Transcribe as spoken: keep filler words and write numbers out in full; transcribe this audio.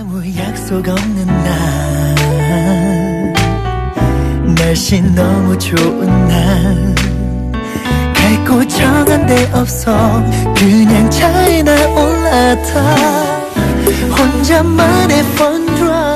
아무 약속 없는 날 날씨 너무 좋은 날 갈 곳 정한 데 없어 그냥 차에 나 올라타 혼자만의 fun drive